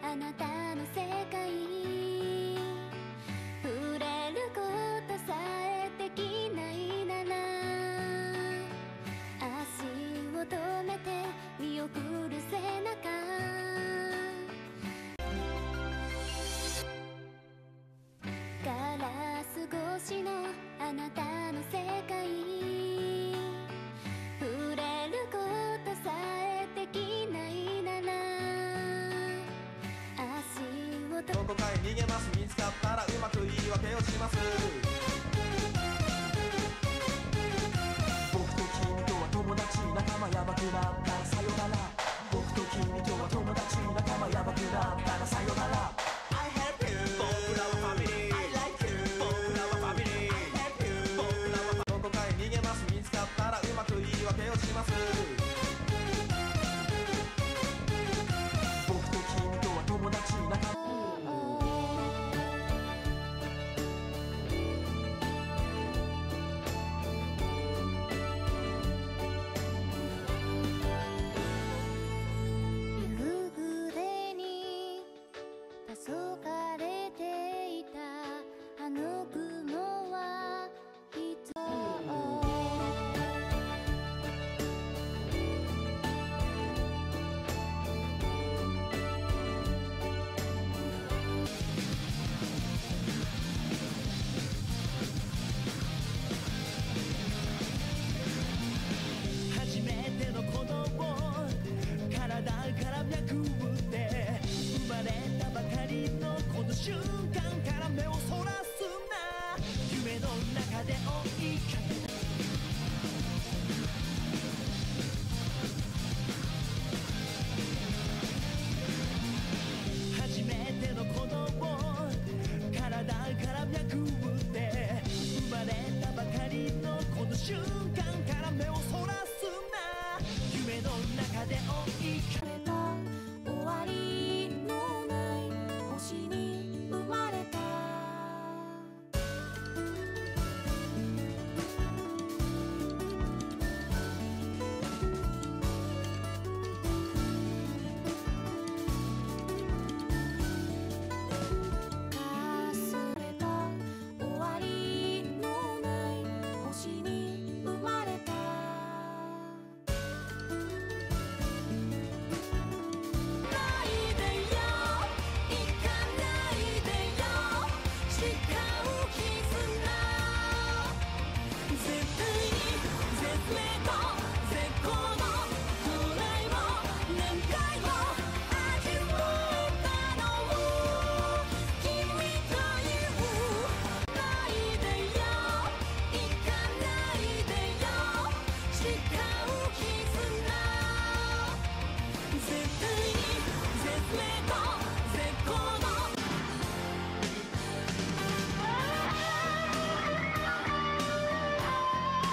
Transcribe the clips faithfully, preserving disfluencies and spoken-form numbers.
あなたの世界、触れることさえできないなら足を止めて見送る背中、ガラス越しのあなたの世界、触れることさえできないなら足を止めて、 どこかへ逃げます。見つかったらうまく言い訳をします。僕と君とは友達、仲間やばくなったらさよなら。僕と君とは友達、仲間やばくなったらさよなら。 I have you、 僕らはファミリー、 I like you、 僕らはファミリー、 I have you、 僕らはどこかへ逃げます。見つかったらうまく言い訳をします。僕と君とは友達、仲間夕暮れに黄昏れていたあの雲は人を初めての子供、体から脈打って生まれたばかりのこの瞬間から目をそらすな、夢の中で追いかけた初めての子供、体から脈打って生まれたばかりのこの瞬間から目をそらすな、夢の中で追いかけた終わりのない星に生まれた、かすれた終わりのない星に生まれた、ないでよ行かないでよ誓う絆、絶対に絶命と絶好のフライを何回も味わったの、君というないでよ行かないでよ誓う絆、絶対に絶命と絶好の「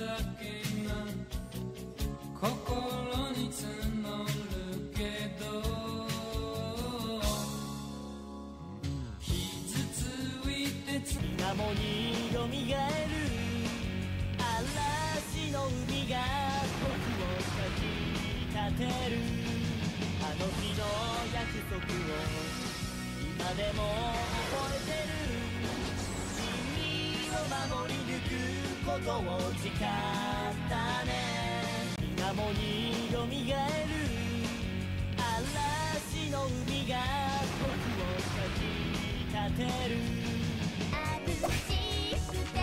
心に募るけど傷ついてつ水面によみがえる嵐の海が僕をかき立てるあの日の約束を今でも覚えてる君を守り抜くことを誓ったね水面によみがえる嵐の海が僕をかき立てる眩しくて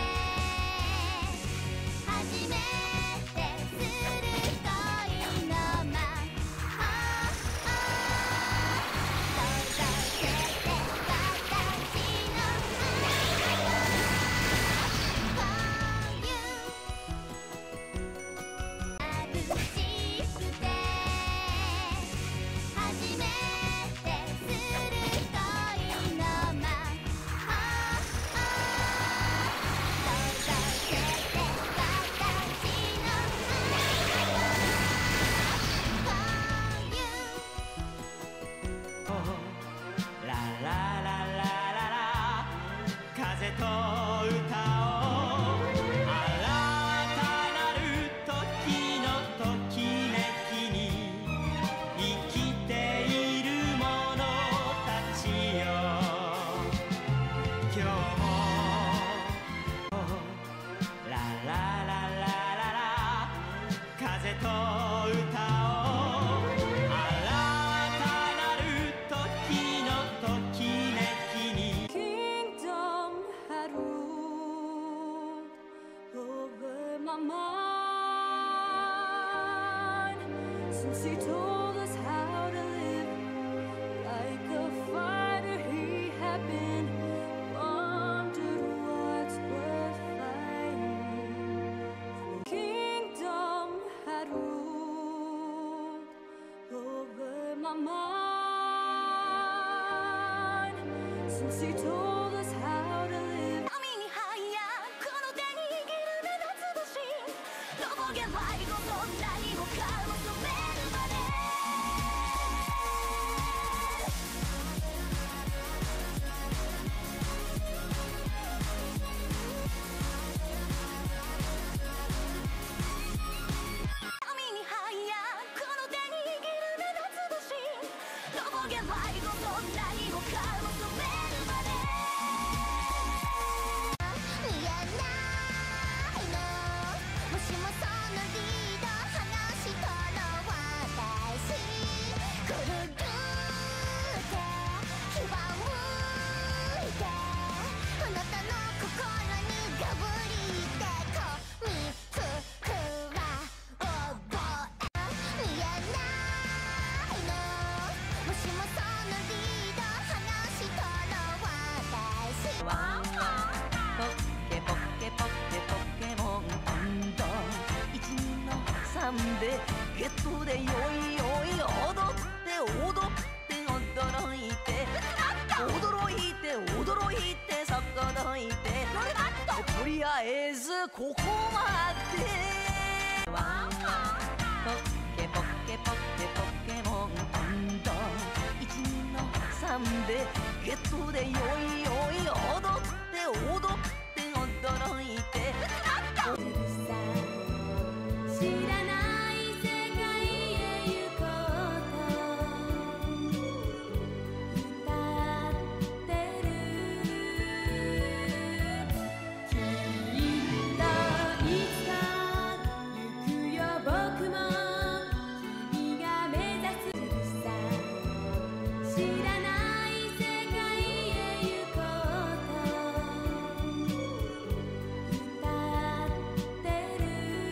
初めてする恋のまほ届けて私のこういう眩しくて初めてする恋のまほララララララ風と歌を新たなる時のときめきに生きている者たちよ今日もララララララ風と歌を新たなる時のときめきに Kingdom had ruled over my mind since he told us how to live like a fighter he had been. Wondered what's worth fighting for. Kingdom had ruled over my mind since he told us how to live. 網に入やこの手に握る目立つ星とぼけ迷子と何もかを止めるまで網に入やこの手に握る目立つ星とぼけ迷子と何もかを止めるまで見えないのもしもそのリード離したら私くるるって牙をむいてあなたの心にがぶりてこみつくは覚え見えないのもしもそのリード離したら私はポッケポッケポッケポケモン今度いちにのさんでゲットでよいよい踊って踊って驚いて驚いて驚いてそこどいてとりあえずここまでポッケポッケポッケポケモン今度いちにのさんでゲットでよいよい踊って踊って驚いて知らない世界へ行こうと歌ってるきっといつか行くよ僕も君が目指すさ知らない世界へ行こうと歌ってる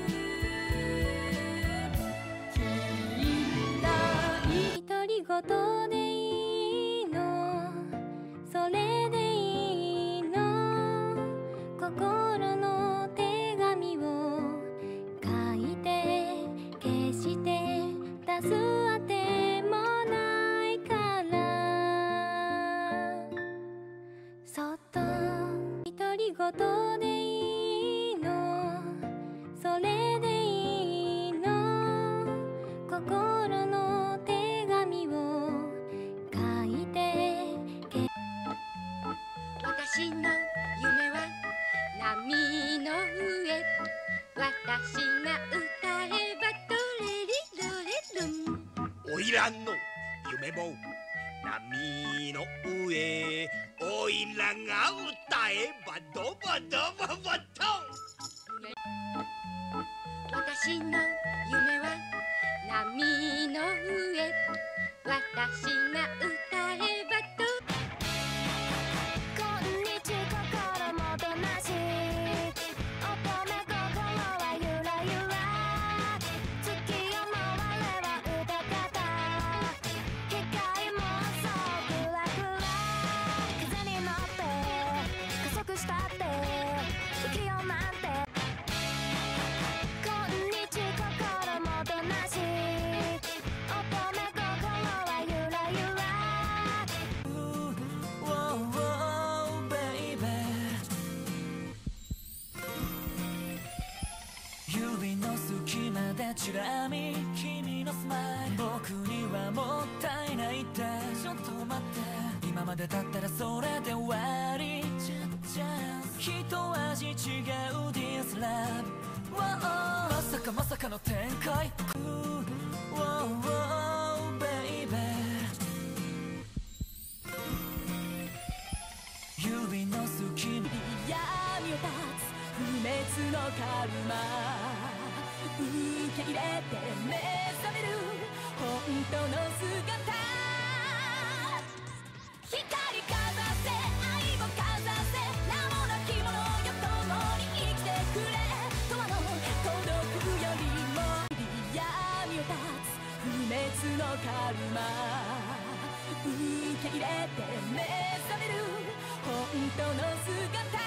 きっと独り言でいいのそれでいいの心の手紙を書いて消して出すあてもないからそっと独り言でいいのそれが歌えばドレリドレルン。 おいらの夢も波の上、おいらが歌えばドバドババトン。 私の夢は波の上、私が歌えばドこんにち心もとなし乙女心はゆらゆら月を回れば歌方光もそうクラクラ風に乗って加速したって不器用なんてこんにち心もとなし乙女心はゆらゆら指の隙間でチラ見君のスマイル僕にはもったいないってちょっと待って今までだったらそれで終わり一味違う This love まさかまさかの展開 Baby 指の隙間闇を断つ不滅のカルマ受け入れて目覚める本当の姿光かざせ愛をかざせ名もなき者よ共に生きてくれ永遠の孤独よりも闇を断つ不滅のカルマ受け入れて目覚める本当の姿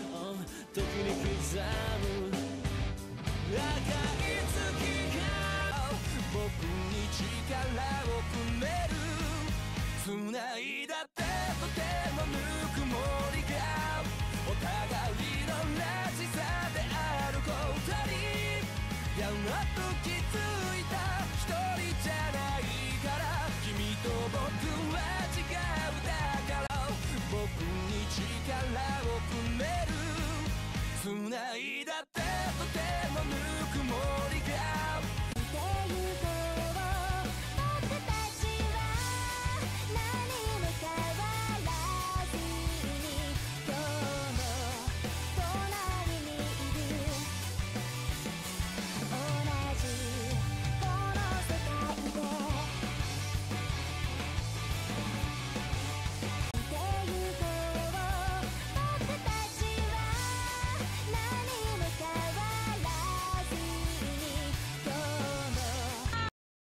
刻む赤い月がをくれる繋いだ手と手のぬくもりがお互いのらしさであるこう二人やっと気づいた一人じゃないから君と僕は違うだから僕に力をくれる繋いだ手と手のぬくもりがってゆこう僕たちは何も変わらずに今日も隣にいる同じこの世界でってゆこう僕たちは何も変わらずに今日も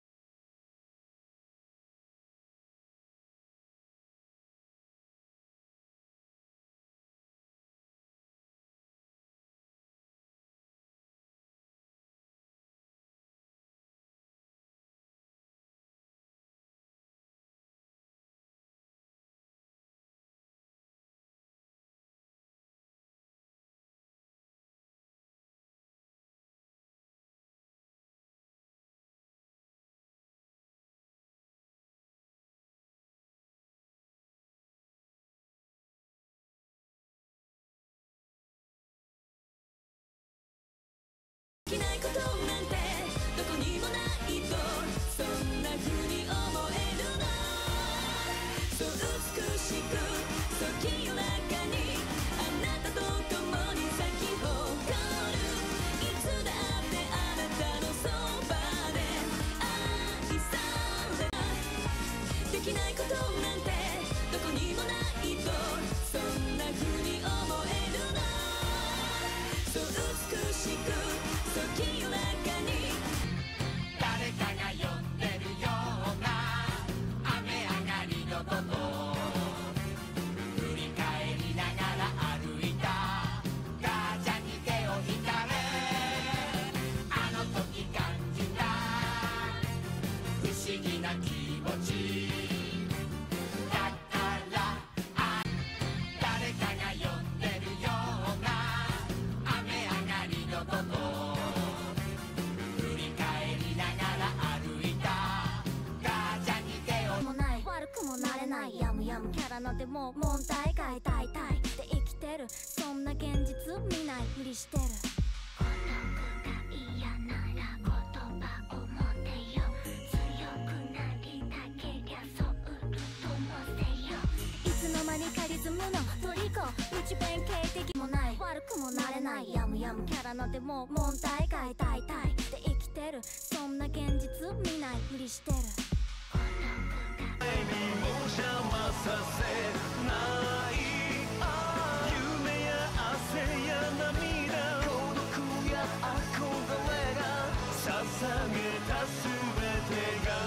できないことなんてどこにもないとそんな風に思えるのそう美しくそう清らかにあなたと共に咲き誇るいつだってあなたのそばで愛されたできないことなんてどこにもないとそんな風に思えるのそう美しくそう清らかに誰かが呼んでるような雨上がりの午後振り返りながら歩いた母ちゃんに手を引かれあの時感じた不思議な気持ちだからあ誰かが呼んでるような雨上がりの午後振り返りながら歩いた母ちゃんに手をもない悪くもなれないやむやむキャラなんてもう問題外大体で生きてるそんな現実見ないふりしてる孤独が嫌なら言葉を持てよ強くなりたけりゃソウルと乗せよいつの間にかリズムのトリコ内弁慶的もない悪くもなれないやむやむキャラなんてもう問題外大体で生きてるそんな現実見ないふりしてる孤独が邪魔させない夢や汗や涙孤独や憧れが捧げた全てが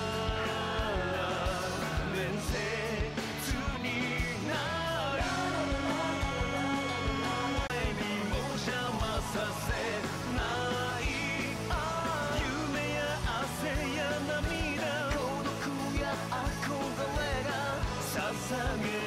伝説になるにも邪魔させない夢や汗や涙孤独や憧れが捧げ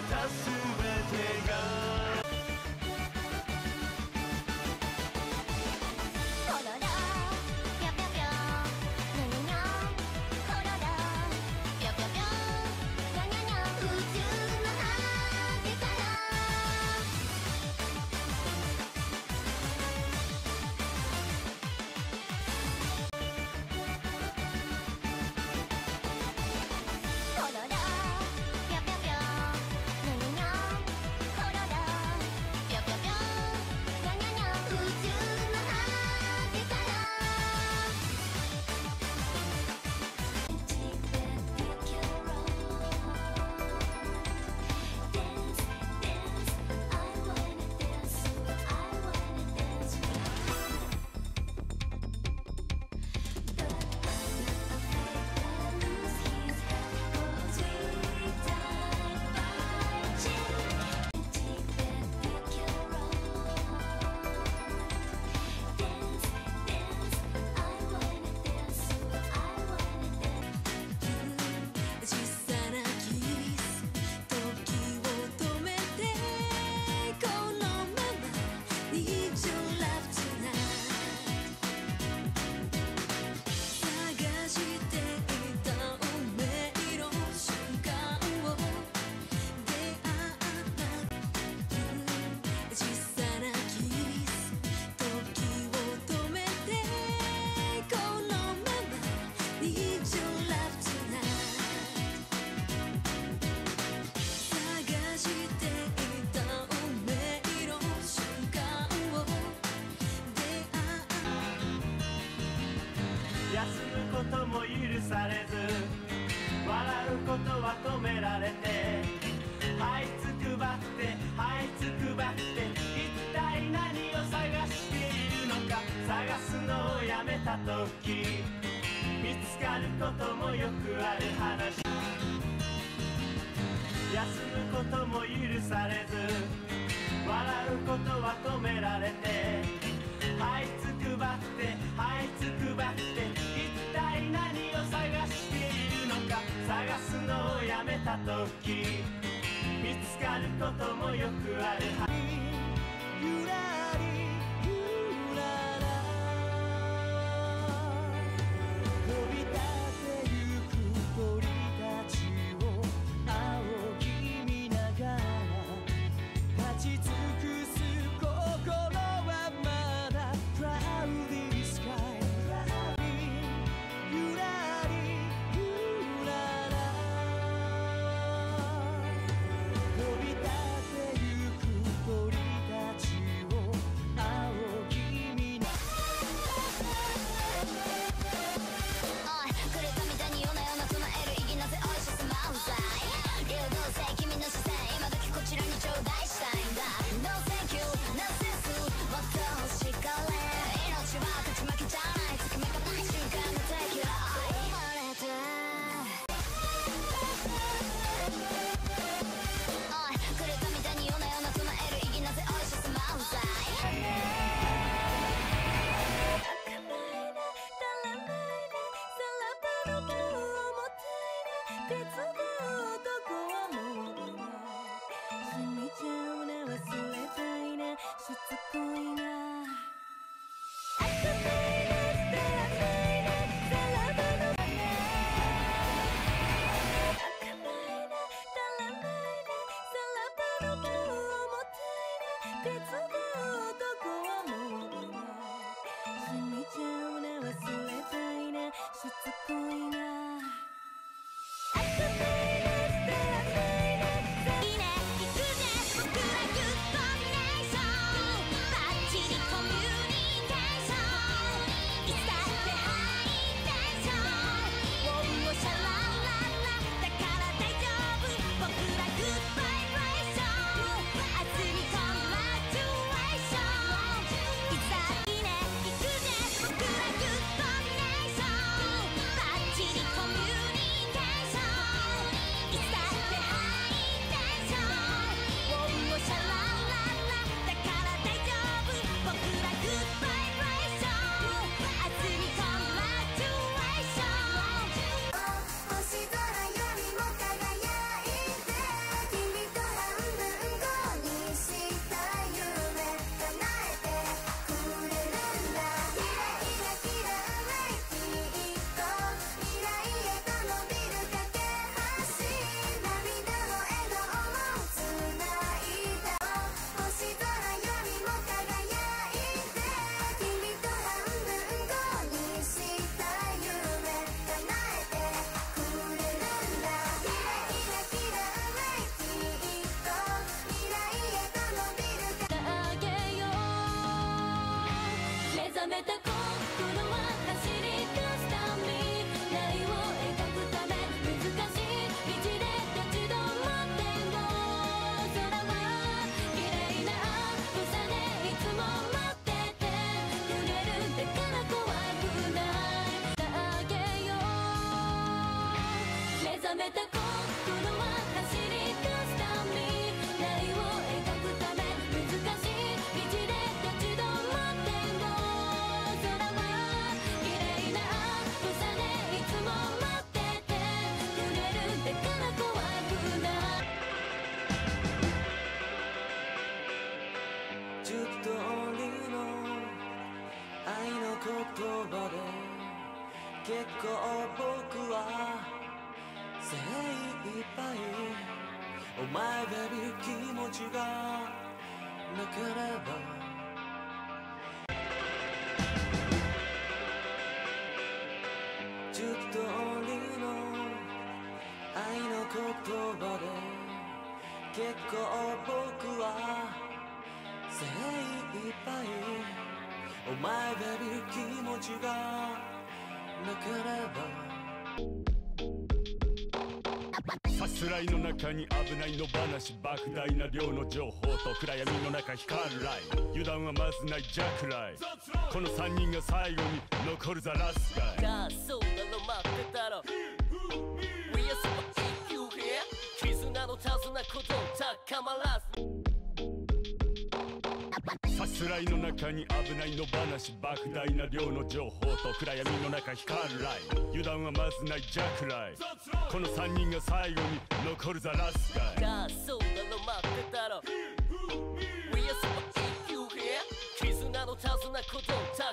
ことも許されず笑うことは止められて這いつくばって這いつくばって一体何を探しているのか探すのをやめた時見つかることもよくある話休むことも許されず笑うことは止められて這いつくばって這いつくばって一体何を探しているのか探すのをやめた時見つかることもよくあるゆらりゆらら飛び立ってゆく鳥たちを仰ぎ見ながら立ち尽くす心はまだ Cloudy Sky ゆらりゆらら飛び立ってゆく鳥たちを仰ぎ見なおいくれたみたいに夜な夜な唱える意義なぜおいしさまうざい流動性君の視線今だけこちらに頂戴したいんだ No thank you No sense もっと欲しかれ命は勝ち負けじゃないつかめかない瞬間の敵だ生まれておいくれたみたいに夜な夜な唱える意義なぜおいしさまうざい結構僕は精一杯お前ベビー気持ちがなければずっとりの愛の言葉で結構僕は精一杯お前ベビー気持ちがなければさすらいの中に危ない野話、莫大な量の情報と暗闇の中光るライト、油断はまずないジャックライ、この三人が最後に残るザラスガイ。 ああそうなの待ってたろ We are super A Q here 絆の手綱こと高まらず、 さすらいの中に危ない野話、莫大な量の情報と暗闇の中光るライト、油断はまずないジャックライ、この三人が最後に残るザラスガイ。 ああそうなの待ってたろ We are super A Q here 絆の手綱こと高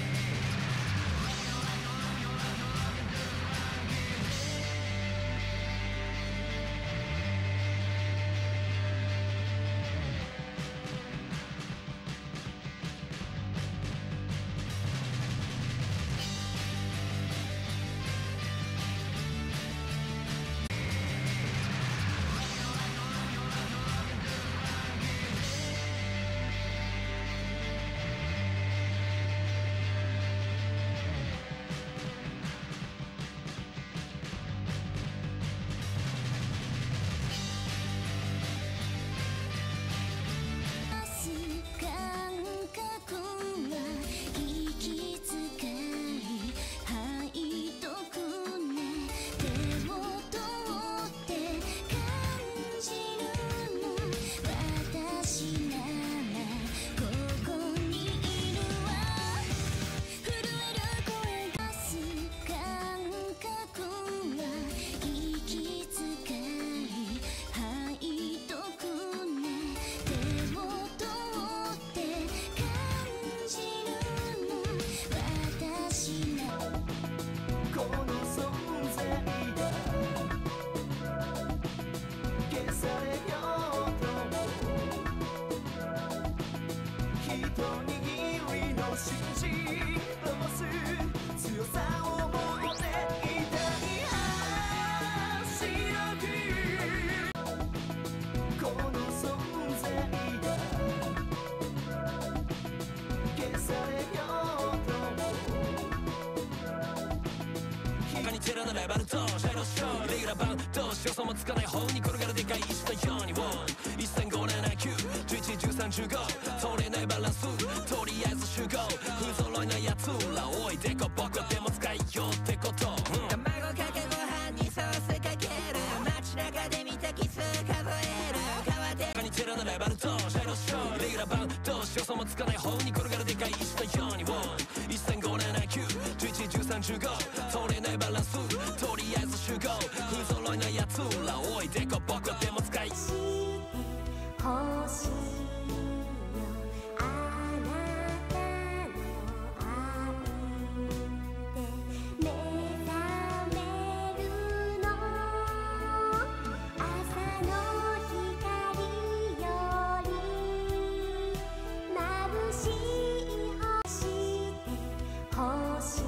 ライバルとシャイロストーレギュラー版どうしようそもつかない方に転がるでかい石のようにいち ご ななきゅう じゅういち じゅうさん じゅうご 取れないバランスとりあえず集合不揃いなやつらおいでこぼこでも使いようってこと、うん、卵かけご飯にソースかける街中で見たキス数える川でカニチェラのライバルとシャイロストーレギュラー版どうしようそもつかない方に転がるでかい石のようにいち ご ななきゅう じゅういち じゅうさん じゅうご取れないバランスとりあえず集合不揃いなやつらおいでこぼこでも使い欲しいよあなたの愛で目覚めるの朝の光より眩しい星で欲しい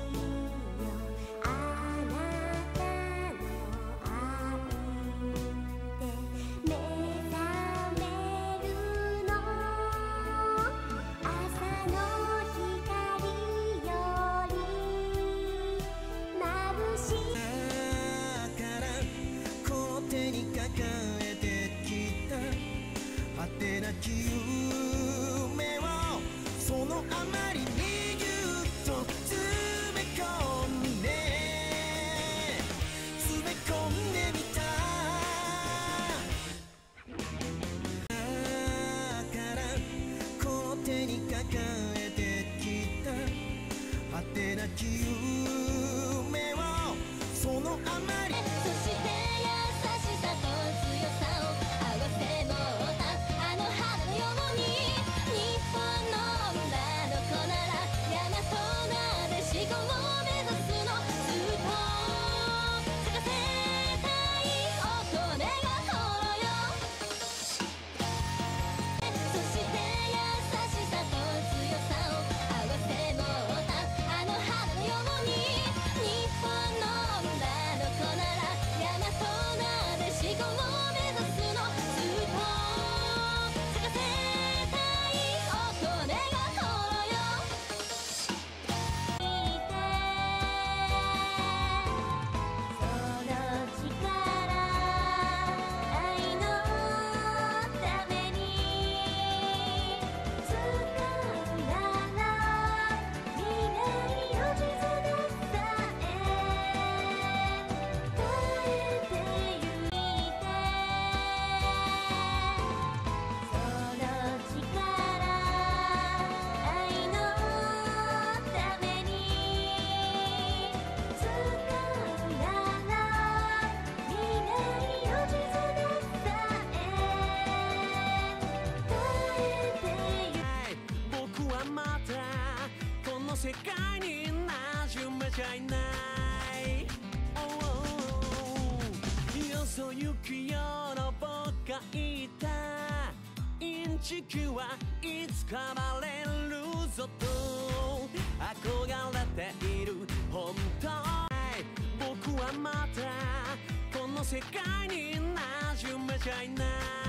夢をそのあまりにぎゅっと詰め込んで詰め込んでみただからこの手に抱えてきた果てなき夢をそのあまりそして優しさと強行くよの僕がいたインチキはいつかバレるぞと憧れている本当僕はまたこの世界に馴染めちゃいない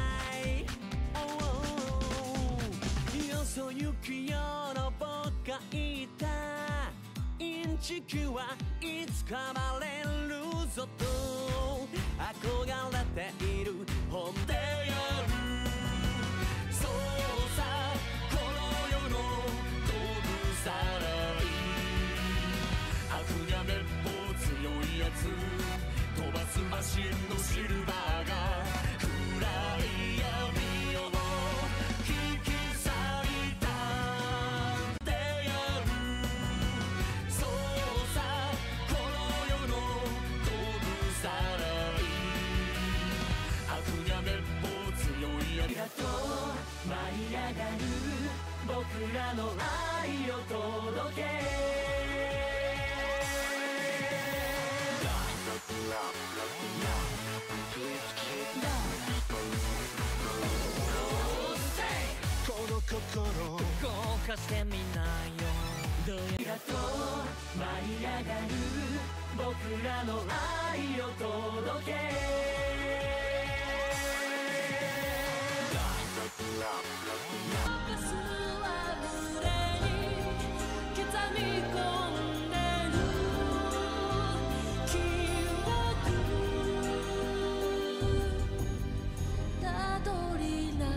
、oh、よそ行くよの僕がいたインチキはいつかバレるぞと憧れている本でやるそうさこの世の道具さらい悪がめっぽう強いやつ飛ばすマシンのシルバーが暗い闇を引き裂いたでやるそうさこの世の道具さらい悪がめっぽう強いやつがと舞い上がる僕らの愛を届けこの心動かしてみなよどうやと舞い上がる僕らの愛を届けガスは胸に刻み込んでる記憶たどりなが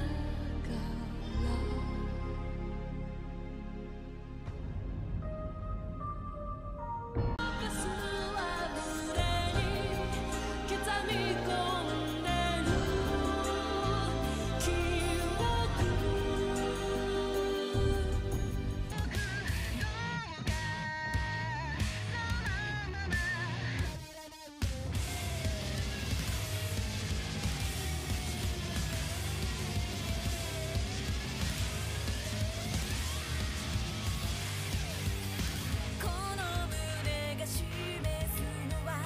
らガスは胸に刻み込んでる記この胸が示すのは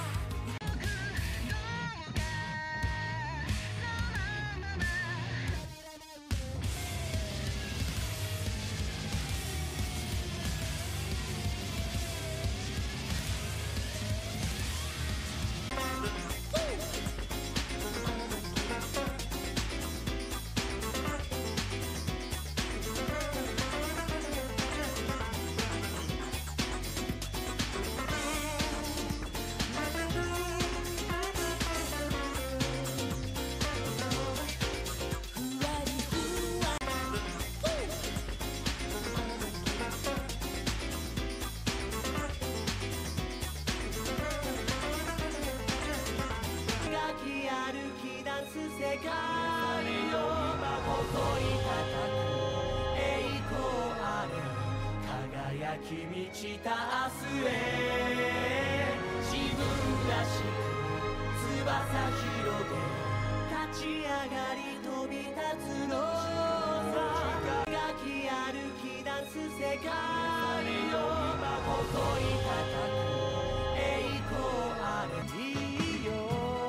描き歩き出す世界を誇り高く栄光あれ輝き満ちた明日へ自分らしく翼広げ立ち上がり飛び立つのさ描き歩き出す世界を誇り高く栄光あれいいよ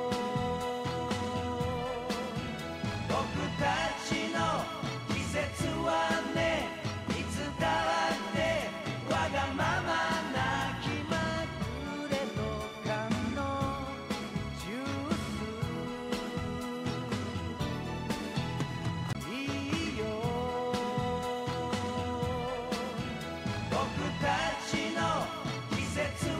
僕たちの季節はねいつだってわがままな気まぐれと感のジュースいいよ僕たちの季節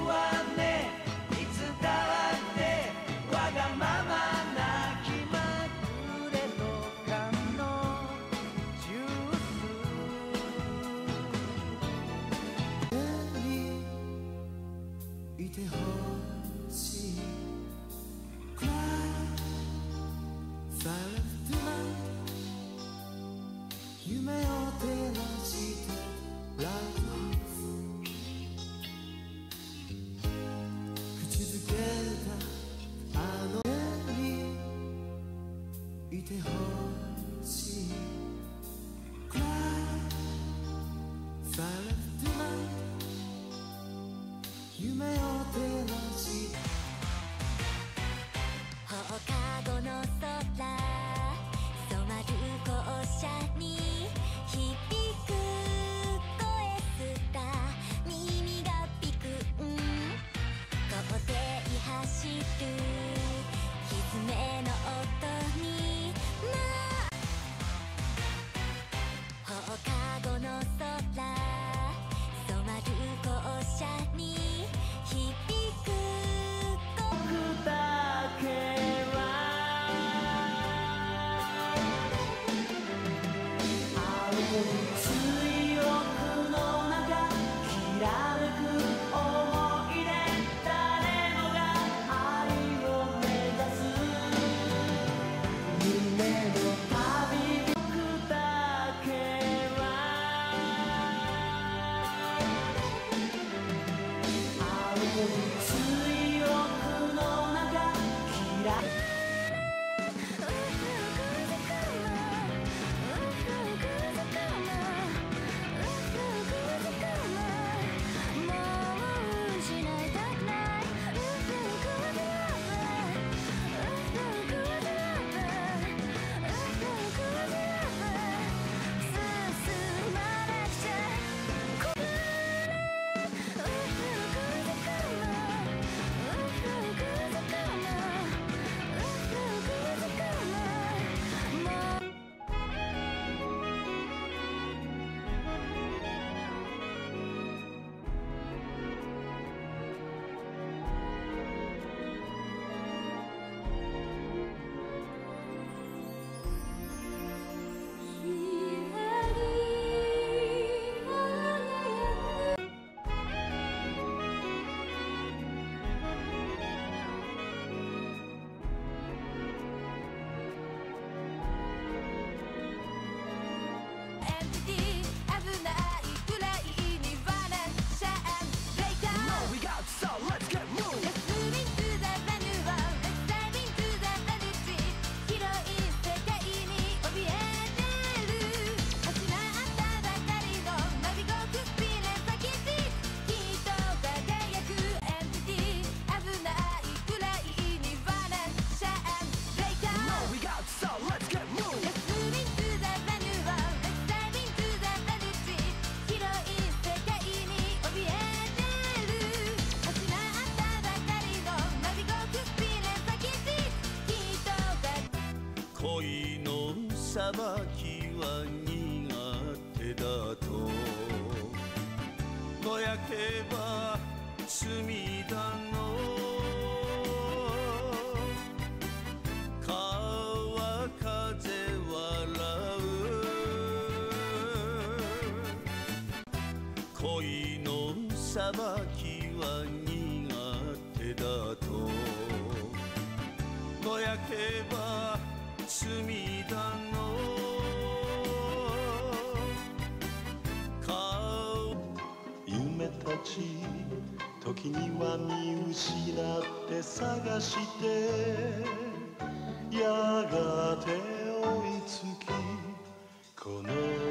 走る蹄の音に放課後の空染まる校舎に響く僕だけは青い水浴の中きらめく想い出誰もが愛を目指す夢の旅僕だけは青い水浴の中きらめく恋の裁きは苦手だとぼやけば罪だの川風笑う恋の裁きは苦手だとぼやけば罪だの顔夢たち時には見失って探してやがて追いつきこの道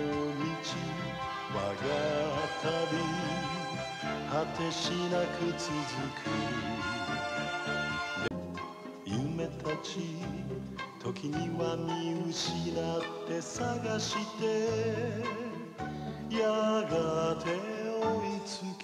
我が旅果てしなく続く夢たち時には見失って探してやがて追いつき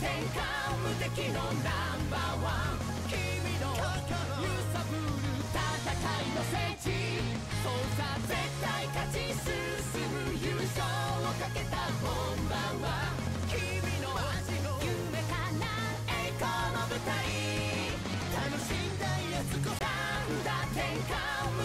無敵のナンバーワン君の揺さぶる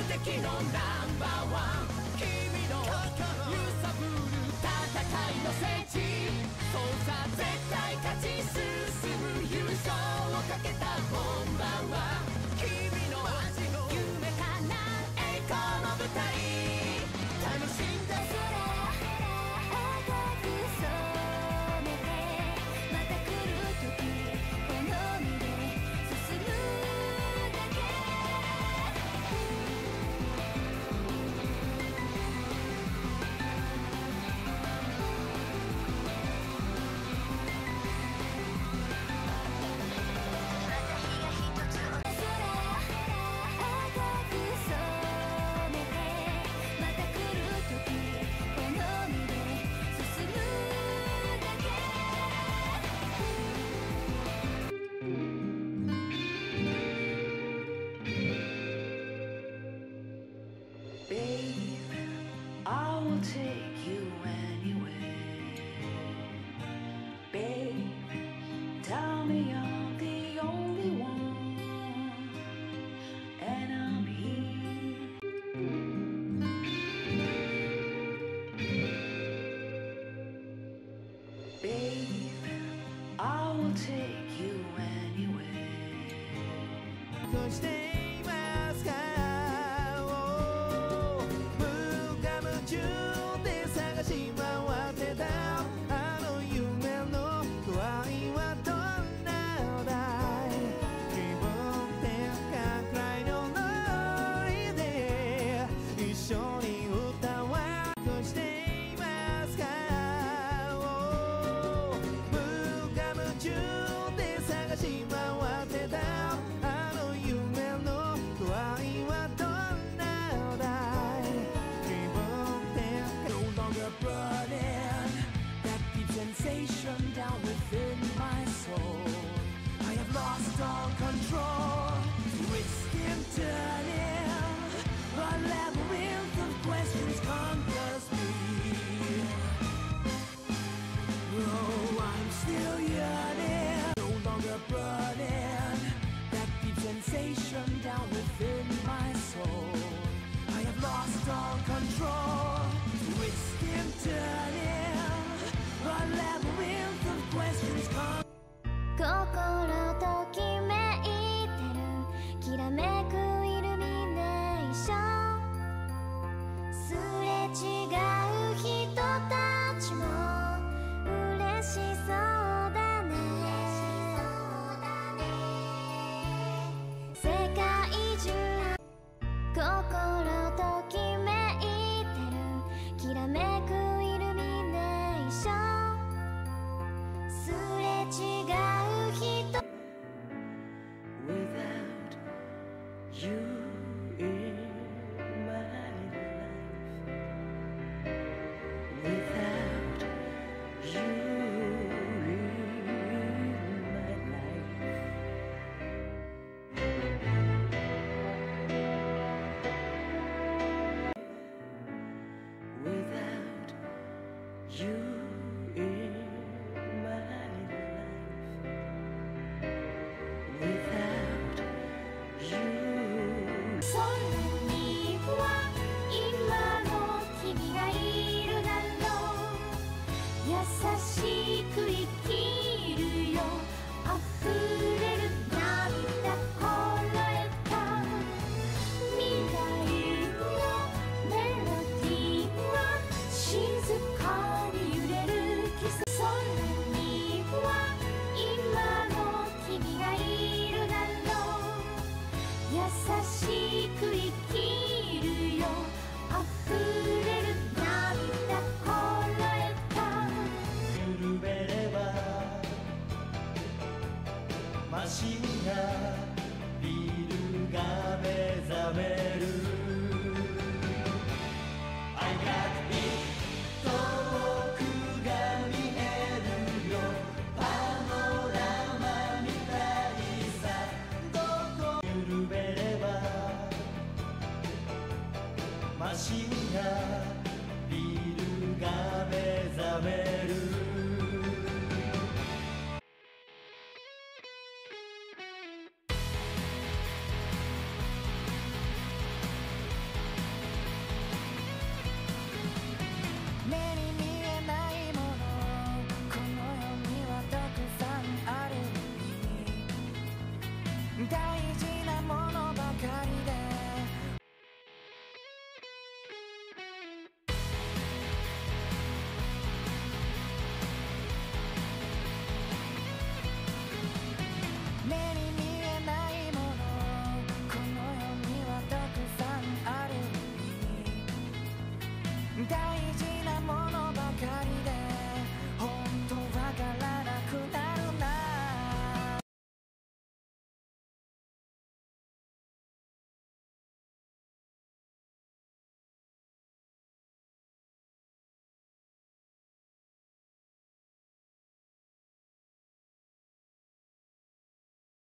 敵のナンバーワン君の揺さぶる戦いの聖地そうさ絶対勝ち進む優勝をかけた本番は君の夢かな栄光の舞台楽しんでマシンが